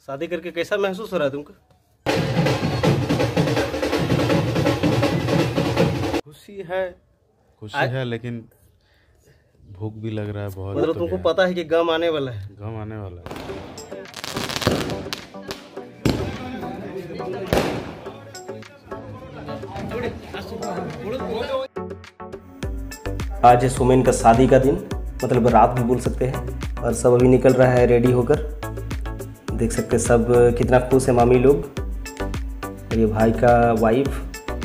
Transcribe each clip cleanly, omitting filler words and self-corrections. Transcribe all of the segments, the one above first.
शादी करके कैसा महसूस हो रहा है तुमको? खुशी है लेकिन भूख भी लग रहा है बहुत। मतलब तो तुमको पता है कि गम आने वाला है? गम आने वाला है। आज है सोमेन का शादी का दिन, मतलब रात भी बोल सकते हैं। और सब अभी निकल रहा है रेडी होकर। देख सकते हैं सब कितना खुश है मामी लोग, और ये भाई का वाइफ,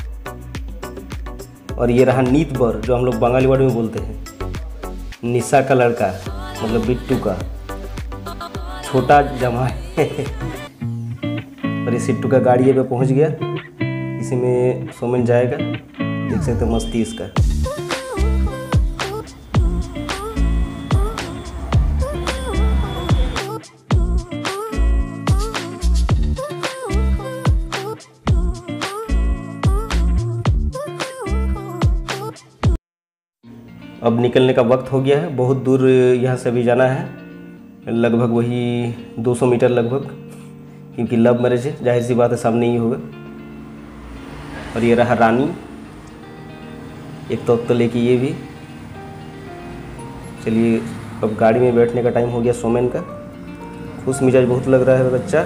और ये रहा नीत बर जो हम लोग बंगाली वर्ड में बोलते हैं, निशा का लड़का, मतलब बिट्टू का छोटा जमाई। और ये सिट्टू का गाड़ी पे पहुंच गया, इसी में सोमेन जाएगा। देख सकते हैं मस्ती इसका। अब निकलने का वक्त हो गया है। बहुत दूर यहाँ से अभी जाना है, लगभग वही 200 मीटर लगभग, क्योंकि लव मैरिज है, जाहिर सी बात है सामने ही होगा। और ये रहा रानी, एक तो लेके ये भी। चलिए अब गाड़ी में बैठने का टाइम हो गया सोमेन का। खुश मिजाज बहुत लग रहा है बच्चा।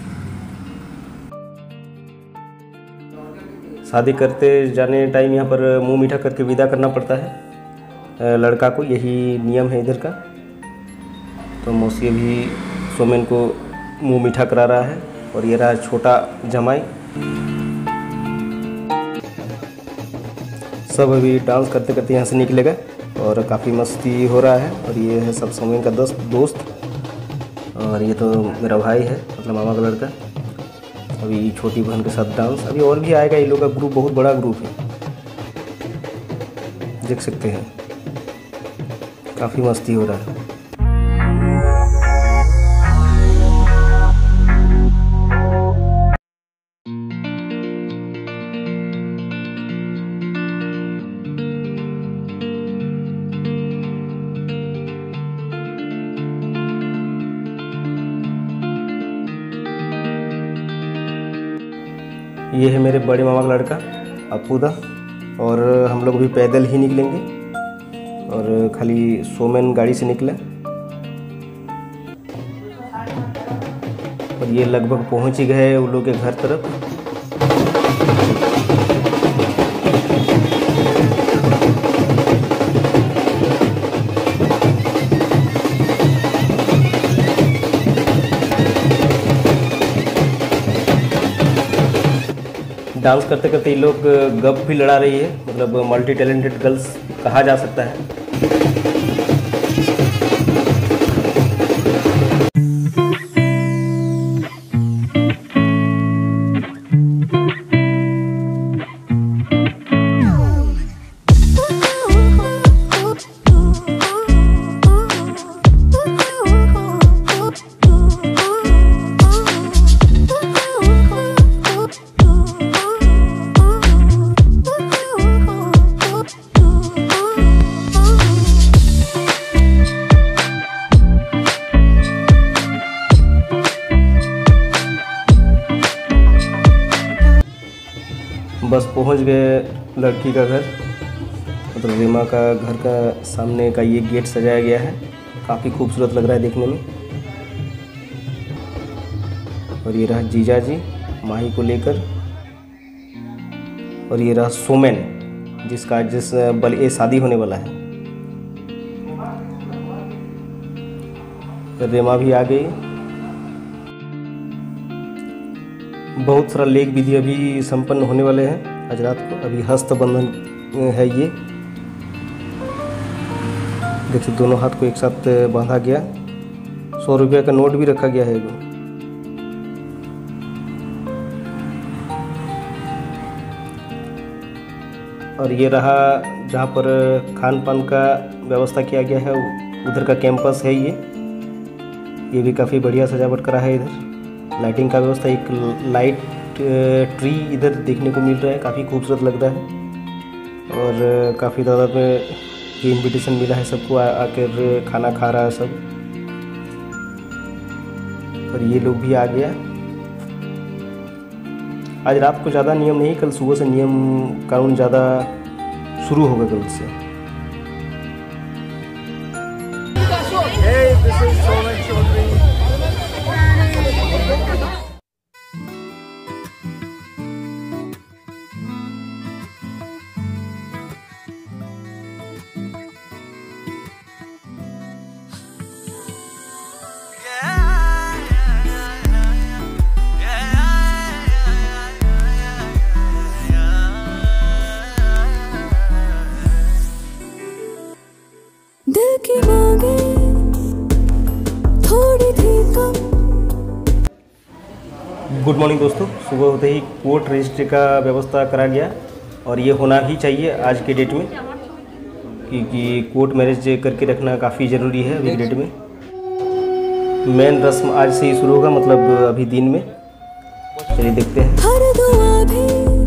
शादी करते जाने टाइम यहाँ पर मुंह मीठा करके विदा करना पड़ता है लड़का को, यही नियम है इधर का। तो मौसी भी सोमेन को मुंह मीठा करा रहा है। और ये रहा छोटा जमाई। सब अभी डांस करते करते यहाँ से निकलेगा और काफ़ी मस्ती हो रहा है। और ये है सब सोमेन का दोस्त। और ये तो मेरा भाई है, मतलब मामा का लड़का। अभी छोटी बहन के साथ डांस। अभी और भी आएगा, ये लोग का ग्रुप बहुत बड़ा ग्रुप है, देख सकते हैं। काफ़ी मस्ती हो रहा है। ये है मेरे बड़े मामा का लड़का अपूदा, और हम लोग भी पैदल ही निकलेंगे। और खाली सोमेन गाड़ी से निकला, और ये लगभग पहुंच ही गए उन लोग के घर तरफ। डांस करते करते ये लोग गप भी लड़ा रही है, मतलब मल्टी टैलेंटेड गर्ल्स कहा जा सकता है। बस पहुंच गए लड़की का घर, मतलब रीमा का घर का सामने का ये गेट सजाया गया है। काफ़ी खूबसूरत लग रहा है देखने में। और ये रहा जीजा जी माही को लेकर। और ये रहा सोमेन, जिसका जिस बल शादी होने वाला है। रीमा भी आ गई। बहुत सारा लेग विधि अभी संपन्न होने वाले हैं आज रात को। अभी हस्त बंधन है ये, देखिए दोनों हाथ को एक साथ बांधा गया। 100 रुपये का नोट भी रखा गया है। और ये रहा जहाँ पर खान पान का व्यवस्था किया गया है, उधर का कैंपस है ये भी काफ़ी बढ़िया सजावट करा है। इधर लाइटिंग का व्यवस्था, एक लाइट ट्री इधर देखने को मिल रहा है, काफ़ी खूबसूरत लग रहा है। और काफ़ी तादाद में इनविटेशन मिला है सबको, आकर खाना खा रहा है सब। और ये लोग भी आ गया। आज रात को ज़्यादा नियम नहीं, कल सुबह से नियम कानून ज़्यादा शुरू होगा कल से। दिल की मांगे थोड़ी थी कम। गुड मॉर्निंग दोस्तों, सुबह होते ही कोर्ट रजिस्ट्री का व्यवस्था करा गया और ये होना भी चाहिए आज के डेट में, क्योंकि कोर्ट मैरिज करके रखना काफ़ी ज़रूरी है अभी के डेट में। मेन रस्म आज से ही शुरू होगा, मतलब अभी दिन में। चलिए देखते हैं। हर दुआ भी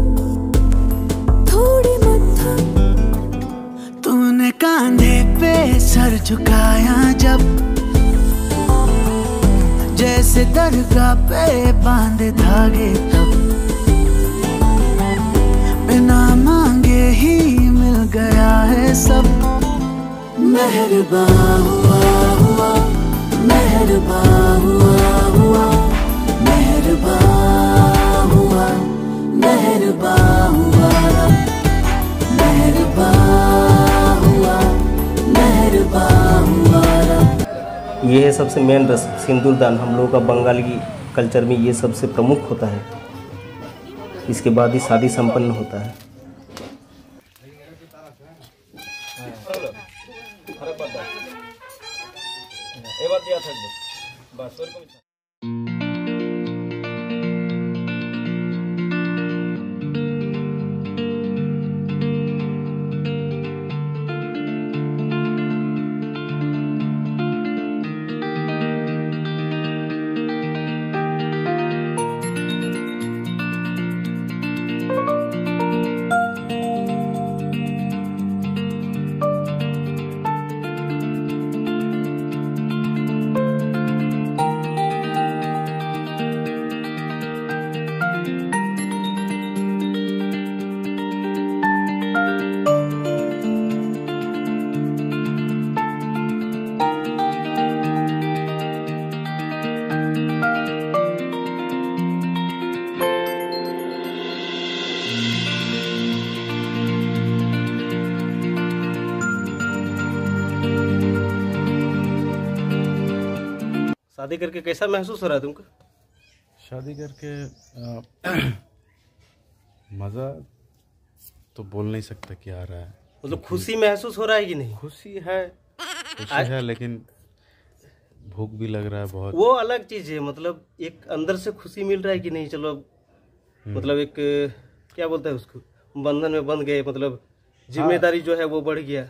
थोड़ी मत्थम, तूने कांधे पे सर झुकाया जब, जैसे दरगाह पे बांधे धागे तब, बिना मांगे ही मिल गया है सब। मेहरबान हुआ, मेहरबान हुआ, मेहरबान हुआ, मेहरबान हुआ, मेहरबान हुआ, मेहरबान हुआ। ये है सबसे मेन रस्म, सिंदूर दान। हम लोगों का बंगाली कल्चर में ये सबसे प्रमुख होता है, इसके बाद ही शादी संपन्न होता है। शादी करके कैसा महसूस हो रहा है तुमको? शादी करके मज़ा तो बोल नहीं सकता कि आ रहा है। मतलब खुशी महसूस हो रहा है कि नहीं? खुशी है लेकिन भूख भी लग रहा है बहुत। वो अलग चीज़ है, मतलब एक अंदर से खुशी मिल रहा है कि नहीं, चलो मतलब एक क्या बोलते हैं उसको, बंधन में बंध गए, मतलब जिम्मेदारी जो है वो बढ़ गया,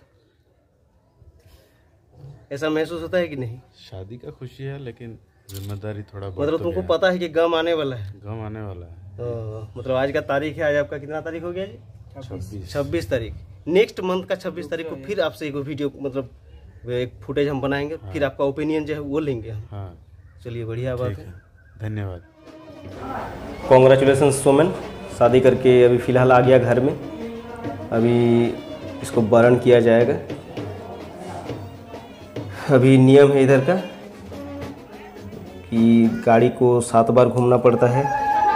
ऐसा महसूस होता है कि नहीं? शादी का खुशी है लेकिन जिम्मेदारी थोड़ा बहुत। मतलब तुमको पता है कि गम आने वाला है? गम आने वाला है। मतलब आज का तारीख है, आज आपका कितना तारीख हो गया जी? 26 तारीख। नेक्स्ट मंथ का 26 तारीख को फिर आपसे एक वीडियो, मतलब एक फुटेज हम बनाएंगे। फिर आपका ओपिनियन जो है वो लेंगे हम। हाँ चलिए, बढ़िया बात है। धन्यवाद। कॉन्ग्रेचुलेसन सोमन, शादी करके अभी फ़िलहाल आ गया घर में। अभी इसको बरण किया जाएगा। अभी नियम है इधर का कि गाड़ी को 7 बार घूमना पड़ता है।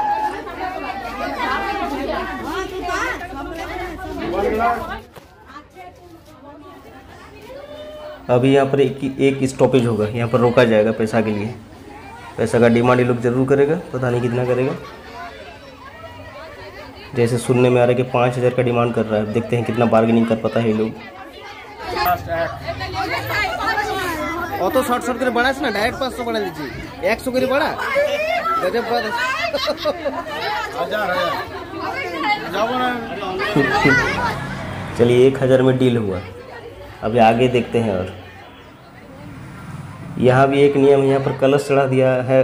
अभी यहाँ पर एक स्टॉपेज होगा, यहाँ पर रोका जाएगा पैसा के लिए। पैसा का डिमांड ये लोग जरूर करेगा, पता नहीं कितना करेगा। जैसे सुनने में आ रहा है कि 5,000 का डिमांड कर रहा है। देखते हैं कितना बार्गेनिंग कर पाता है ये लोग। অত শর্ট শর্ট করে বাড়াস না, ডাইরেক্ট 500 বাড়া দিচ্ছি, 100 করে বাড়া। গজব বাড়া। चलिए 1,000 में डील हुआ। अभी आगे देखते हैं। और यहाँ भी एक नियम, यहाँ पर कलश चढ़ा दिया है।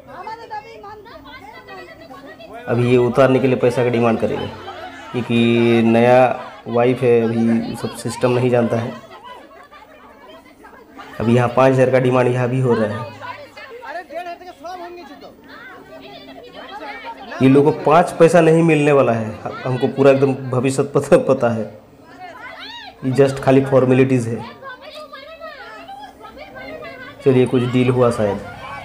अभी ये उतारने के लिए पैसा का डिमांड करेगा, क्योंकि नया वाइफ है, अभी सब सिस्टम नहीं जानता है। अभी यहाँ 5,000 का डिमांड यहाँ भी हो रहा है। ये लोगों को 5 पैसा नहीं मिलने वाला है, हमको पूरा एकदम भविष्य पता है। ये जस्ट खाली फॉर्मेलिटीज़ है। चलिए कुछ डील हुआ शायद।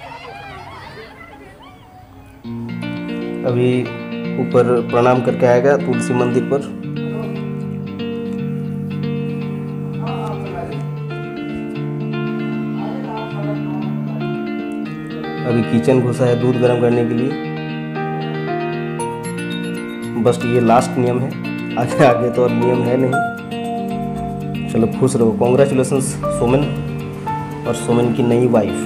अभी ऊपर प्रणाम करके आएगा तुलसी मंदिर पर। अभी किचन घुसा है दूध गर्म करने के लिए। बस ये लास्ट नियम है, आगे तो और नियम है नहीं। चलो खुश रहो। कॉन्ग्रेचुलेशंस सोमन और सोमन की नई वाइफ।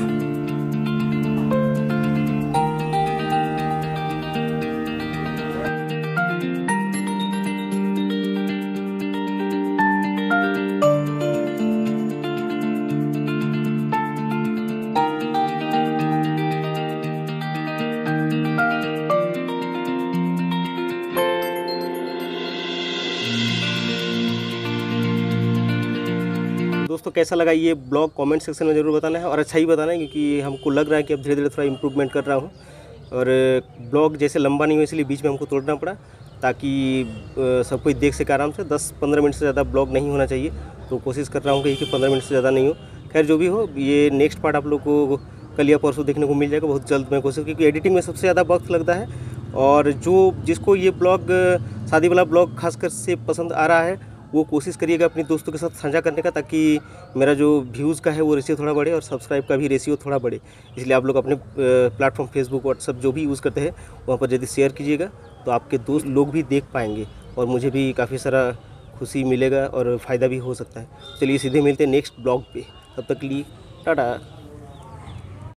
दोस्तों कैसा लगा ये ब्लॉग कमेंट सेक्शन में ज़रूर बताना है, और अच्छा ही बताना है, क्योंकि हमको लग रहा है कि अब धीरे धीरे थोड़ा इम्प्रूवमेंट कर रहा हूँ। और ब्लॉग जैसे लंबा नहीं हो इसलिए बीच में हमको तोड़ना पड़ा, ताकि सब कोई देख सके आराम से। 10-15 मिनट से ज़्यादा ब्लॉग नहीं होना चाहिए, तो कोशिश कर रहा हूँ कि 15 मिनट से ज़्यादा नहीं हो। खैर जो भी हो, ये नेक्स्ट पार्ट आप लोग को कल या परसों देखने को मिल जाएगा बहुत जल्द। मैं कोशिश, क्योंकि एडिटिंग में सबसे ज़्यादा वक्त लगता है, और जिसको ये ब्लॉग शादी वाला ब्लॉग खासकर से पसंद आ रहा है, वो कोशिश करिएगा अपने दोस्तों के साथ साझा करने का, ताकि मेरा जो व्यूज़ का है वो रेशियो थोड़ा बढ़े और सब्सक्राइब का भी रेशियो थोड़ा बढ़े। इसलिए आप लोग अपने प्लेटफॉर्म फेसबुक व्हाट्सअप जो भी यूज़ करते हैं वहाँ पर यदि शेयर कीजिएगा, तो आपके दोस्त लोग भी देख पाएंगे और मुझे भी काफ़ी सारा खुशी मिलेगा और फ़ायदा भी हो सकता है। चलिए सीधे मिलते हैं नेक्स्ट ब्लॉग पे, तब तक के लिए टाटा।